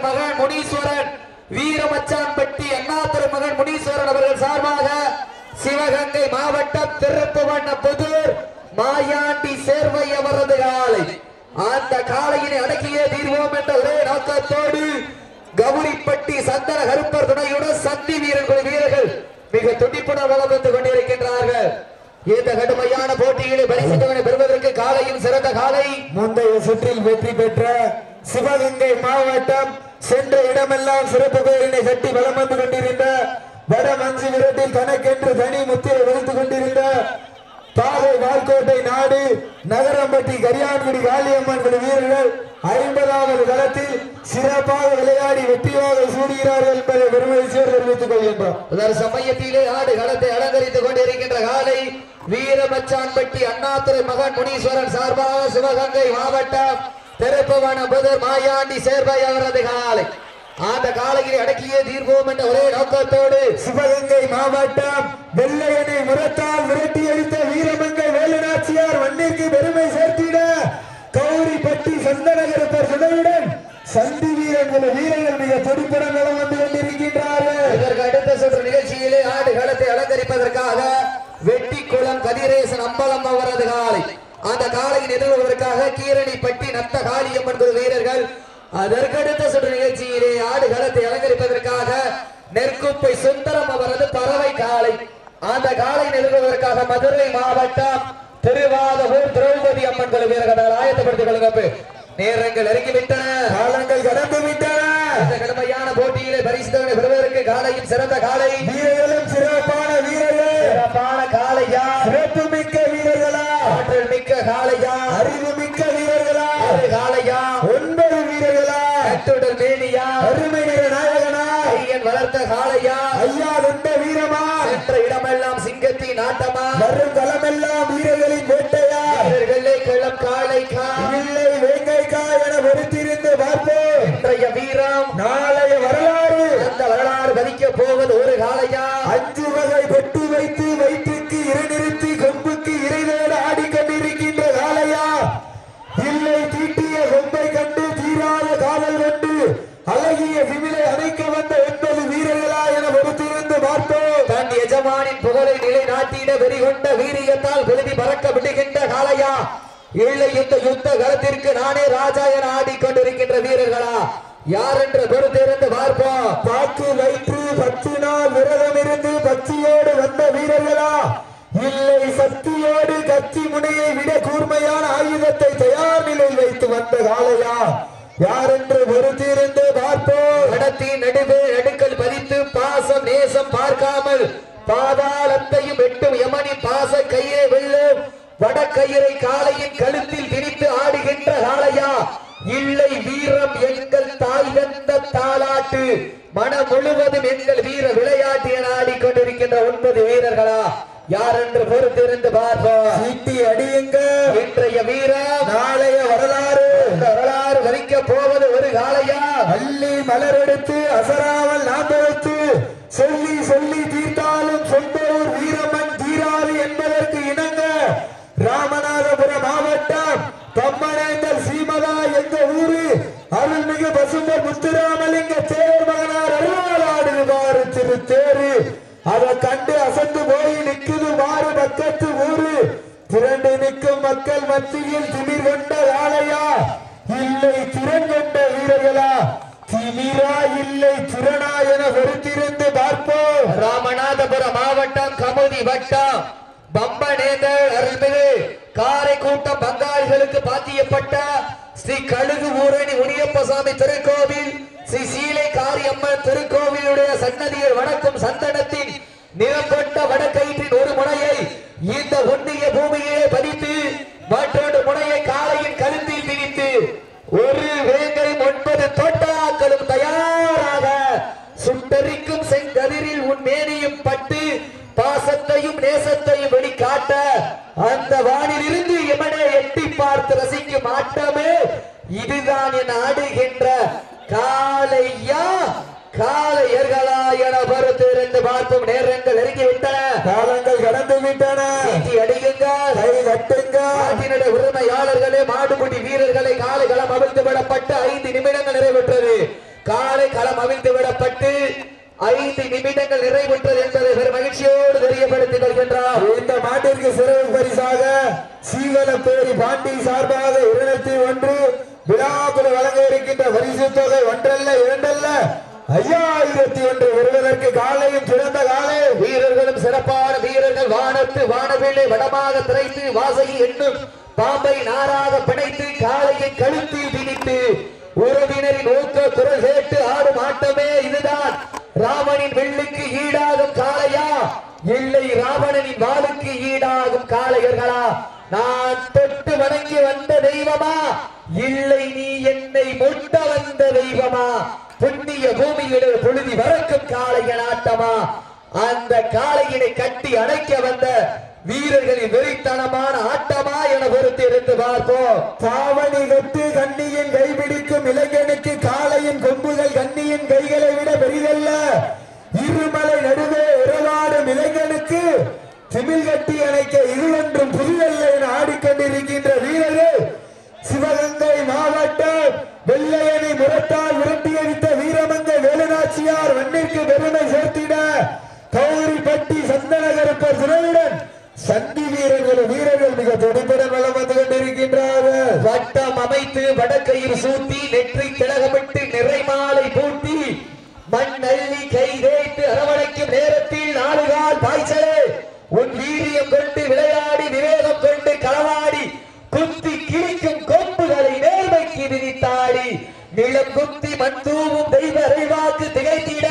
மகன் முனீஸ்வரன் வீரமச்சான்பட்டி அண்ணாதுரை மகன் முனீஸ்வரன் அவர்கள் சார்பாக சிவகங்கை மாவட்டம் திருப்புவண்ணபுதூர் மாயாண்டி சேர்வை அவரது காலை. அந்த காலையினை அடக்கியே தீர்வோம் என்ற ஒரே நோக்கத்தோடு கவுரிப்பட்டி சந்தன கருப்பர் துணையுடன் சந்தி வீரர்கள் வீரர்கள் மிக துடிப்புடன் வளம் வந்து கொண்டிருக்கின்றார்கள். இந்த கடுமையான போட்டிகளை பரிசுத்தவனை பெறுவதற்கு காலையும் சிறந்த காலை. முந்தைய சுற்றில் வெற்றி பெற்ற சிவகங்கை மாவட்டம் சென்ற இடமெல்லாம் சிறப்பு பெயரினை கட்டி வளம் வந்து கொண்டிருந்த வடமஞ்சு விரட்டில் தனக்கென்று தனி முத்திரை வகித்துக் கொண்டிருந்த பாதை வால்கோட்டை நாடு நகரம்பட்டி கரியான்குடி காளியம்மன் வீரர்கள் 50வது களத்தில் சிறப்பாக விளையாடி வெற்றியாக சூடுகிறார்கள் என்பதை பெருமகிழ்ச்சியோடு தெரிவித்துக் கொள்கின்றோம். சமயத்திலே ஆடு களத்தை அலங்கரித்துக் கொண்டிருக்கின்ற காலை வீரமச்சான்பட்டி அண்ணாதுரை மகன் முனீஸ்வரன் சார்பாக சிவகங்கை மாவட்டம் திருப்புவண்ணபுதூர் மாயாண்டி சேர்வை அவரது காலை. அந்த காலையை அடக்கியே தீர்வோம் என்ற ஒரே நோக்கத்தோடு சிவகங்கை மாவட்டம் வெள்ளையனை முரத்தால் விரட்டி அடித்த வீரமங்கை வேலுநாச்சியார் மண்ணிற்கு பெருமை சேர்த்திட கௌரிப்பட்டி சந்தனகருப்பர் துணையுடன் சந்தி வீரர்கள் வீரர்கள் மிக துடிப்புடன் நலம் வந்து கொண்டிருக்கின்றார்கள். இதற்கு அடுத்த சுற்று நிகழ்ச்சியிலே ஆடு களத்தை அலங்கரிப்பதற்காக வெட்டிக்குளம் கதிரேசன் அம்பலம் அவரது காலை. அந்த காலையை எதிர்கொள்வதற்காக கீரணிப்பட்டி நத்த காளியம்மன் வீரர்கள். அதற்கடுத்த சுற்று நிகழ்ச்சியிலே ஆடு களத்தை அலங்கரிப்பதற்காக நெற்குப்பை சுந்தரம் அவரது பறவை காலை. அந்த காலை எதிர்கொள்வதற்காக மதுரை மாவட்டம் திருவாதூர் திரௌபதி அம்மன் வீரர்கள் ஆயத்தப்படுத்திக் கொள்ளுங்க. நேரங்கள் இறங்கிவிட்டன, காலங்கள் கடந்து விட்டன. இந்த கடுமையான போட்டியிலே பரிசுத்தவனை பெறுவதற்கு காலையும் சிறந்த காலை வீரர்களும் சிறப்பான வீரர்கள். சிறப்பான காலையா, சிறப்பு மிக்க வீரர்களா, ஆற்றல் மிக்க காலையா, அறிவு மிக்க வீரர்களா, காலையா, 9 வீரர்களா, கட்டுடல் மேனியா, அருமை நிற நாயகனா, ஐயன் வளர்த்த காலையா, ஐயா வென்ற வீரமா, சென்ற இடமெல்லாம் சிங்கத்தின் ஆட்டமா, வரும் களமெல்லாம் வீரர்களின் வேட்டையா, வீரர்களே களம் காளைக்கா இல்லை வேங்கைக்கா என பொறுத்திருந்து பார்ப்போம். இன்றைய வீரம் நாளைய வரலாறு. அந்த வரலாறு பதிக்க போவது ஒரு காளையா, 5 வகை பெட்டு வைத்து வயிற்றுக்கு இறைநிறுத்தி கொம்புக்கு இறைவேட ஆடிக்கொண்டிருக்கின்ற காளையா, இல்லை தீட்டிய கொம்பை கண்டு தீராத காதல் கொண்டு அழகிய விமிலை அணைக்க வந்த 9 வீரர்களா என பொறுத்திருந்து பார்த்தோம். தன் எஜமானின் புகழை நிலைநாட்டிட வெறிகொண்ட வீரியத்தால் விழுதி பறக்க விடுகின்ற காளையா, இல்லை இந்த யுத்த களத்திற்கு நானே ராஜா என ஆடிக்கொண்டிருக்கின்ற வீரர்களா யார் என்று பொறுத்திருந்து பார்ப்போம். பாக்கு வயிற்று 10 நாள் விரதம் இருந்து பக்தியோடு வந்த வீரர்களா, இல்லை சக்தியோடு கத்தி முனையை விட கூர்மையான ஆயுதத்தை தயார் நிலையில் வைத்து வந்த காளையா யார் என்று பொறுத்திருந்து பார்ப்போம். கடத்தின் நடுவே நடுக்கல் பதித்து பாசம் நேசம் பார்க்காமல் பாதாளத்தையும் எட்டும் யமனி பாச கையை வெல்லும் வடக்கயிறை காளையின் கழுத்தில் திணித்து ஆடுகின்ற காளையா, இல்லை வீரம் எங்கள் தாய் தந்த தாலாட்டு மனம் முழுவதும் எங்கள் வீர விளையாட்டு என ஆடிக்கொண்டிருக்கின்ற 9 வீரர்களா யார் என்று பொறுத்திருந்து பார்ப்போம். சீட்டி அடியுங்க. இன்றைய வீரம் நாளைய வரலாறு. வரலாறு வலிக்க போவது ஒரு காளையா, அள்ளி மலரெடுத்து அசராமல் நாம் எடுத்து சொல்லி சொல்லி தீர்த்தாலும் சொந்த ஊர் வீரமன் தீராது என்பதற்கு இணங்க ராமநாதபுரம் மாவட்டம் கம்மனேந்தல் சீமதா எங்க ஊரு அருள்மிகு பசும்பர் முத்துராமலிங்க தேர் மகனார் அருளாடுவாரு திரு தேரு. அதை கண்டு அசந்து போய் நிற்குது மாறு பக்கத்து ஊரு. திரண்டு நிற்கும் மக்கள் மத்தியில் திமிர் கொண்ட காளையா, இல்லை திறன் கொண்ட வீரர்களா, திமிரா இல்லை திறனா என பொறுத்திருந்து பார்ப்போம். ராமநாதபுரம் மாவட்டம் கமுதி வட்டம் பம்பனேந்தல் அருள்மிகு காரைக்கூட்டம் பங்காளிகளுக்கு பாத்தியப்பட்ட ஸ்ரீ கழுகு ஊரணி முனியப்பசாமி திருக்கோவில் ஸ்ரீ சீலை காரியம்மன் திருக்கோவிலுடைய சன்னதியில் வணக்கும் சந்தனத்தின் நிறம் கொண்ட வடக்கயிற்றின் ஒரு முனையை இந்த ஒன்றிய பூமியிலே பதித்து மற்றொரு முனையை காளையின் கழுத்தில் திணித்து ஒரு வேங்கை 9 தோட்டாக்களும் தயாராக சுட்டரிக்கும் செங்கதிரில் உன் மேனியும் பட்டு பாசத்தையும் நேசத்தையும் வெளிக்காட்ட அந்த வானில் இருந்து எமனே எட்டி பார்த்து ரசிக்கும் ஆட்டமே இதுதான் என ஆடுகின்ற காளையா காளையர்களா என பொறுத்திருந்து பார்ப்போம். நேரங்கள் நெருங்கிவிட்டன, காலங்கள் கடந்து விட்டன. அடியுங்க, கை கட்டுங்க. நாட்டினுடைய உரிமையாளர்களே மாடுபிடி வீரர்களை காலை களம் அவிழ்த்து விடப்பட்டு 5 நிமிடங்கள் நிறைவேற்றது. நிமிடங்கள் நிறைவுற்றது என்பதை பெரும் மகிழ்ச்சியோடு தெரியப்படுத்திக் கொள்கின்றார். இந்த மாட்டிற்கு சிறப்பு பரிசாக சீவலப்பேரி பாண்டி சார்பாக 201 விழாக்குழு வழங்க இருக்கின்ற பரிசு தொகை ஒன்றல்ல இரண்டல்ல 5001 வருவதற்கு காலையும் சிறந்த காலை வீரர்களும் சிறப்பான வீரர்கள் வானத்து வானவில்லை வடமாக திரைத்து வாசகி என்னும் பாம்பை நாராக பிணைத்து காளையை கழுத்தில் திணித்து உறவினரின் ஊக்க குரல் கேட்டு ஆடும் ஆட்டமே இதுதான். ராமனின் வெள்ளுக்கு ஈடாகும் காளையா, இல்லை ராவணனின் வாளுக்கு ஈடாகும் காளையர்களா? நான் தொட்டு வணங்கி வந்த தெய்வமா, இல்லை நீ என்னை முட்ட வந்த தெய்வமா? புண்ணிய பூமியிலே பொழுதி வரக்கும் காளையன் ஆட்டமா? அந்த காளையினை கட்டி அணைக்க வந்த வீரர்களின் வெறித்தனமான ஆட்டமா என பொறுத்து இருந்து பார்ப்போம். பாவனி கட்டு கண்ணியின் கைபிடிக்கும் இளைஞனுக்கு காளையின் கொம்புகள் கண்ணியின் கைகளை விட பெரிதல்ல. இருமலை நடுவே உறவாடும் இளைஞனுக்கு திமிழ் கட்டி அணைக்க இதுவென்றும் புதிதல்ல என ஆடிக்கொண்டிருக்கின்ற வீரர்கள் சிவகங்கை மாவட்டம் வெள்ளையனை முரட்டால் விரட்டியடித்த வீரமங்கை வேலுநாச்சியார் மண்ணிற்கு பெருமை சேர்த்திட கௌரிப்பட்டி சந்தனகருப்பர் துணையுடன் சந்தி வீரர்கள் மிக துடிப்புடன் வளம் வந்து கொண்டிருக்கின்றார்கள். வட்டம் அமைத்து வடக்கையில் சூட்டி நெற்றி திலகமிட்டு நிறைமாலை பூட்டி மண் அள்ளி கை தேய்த்து அரவணைக்கும் நேரத்தில் நாலுகால் பாய்ச்சலே உன் வீரியம் கொண்டு விளையாடி விவேகம் கொண்டு களவாடி குத்தி கிழிக்கும் கொம்புகளை நேர்மைக்கு விதித்தாடி நிலம் குத்தி மண் தூவும் தெய்வ அறிவாக்கு திகைத்திட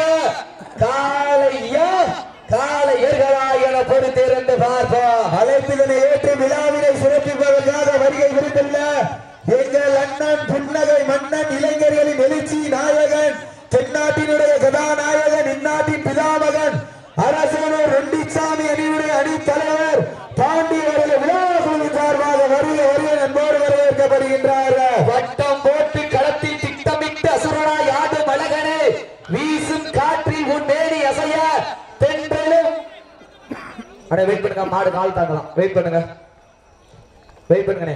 காளையா காளையர்களா என பொறுத்திருந்து பார்ப்போம். அழைப்பிதனை ஏற்று விழாவினை சிறப்பிப்பதற்காக வருகை விருந்துள்ள எங்கள் அண்ணன் புன்னகை மன்னன் இளைஞர்களின் எழுச்சி நாயகன் தென்னாட்டினுடைய கதாநாயகன் இந்நாட்டின் பிதாமகன் அரசனூர் ரெண்டிச்சாமி அணியுடைய அணி தலைவர் பாண்டியவர்கள் விழா குழுவின் சார்பாக வருகை நண்போடு வரவேற்கப்படுகின்றார்கள். வட்டம் போட்டு களத்தில் திட்டமிட்டு அசுரனாய் ஆடும் அழகனே, வீசும் காற்றில் உன் மேனி அசைய தென்றலும் வெயிட் பண்ணுங்க, மாடு கால் தாங்கலாம். வெயிட் பண்ணுங்க.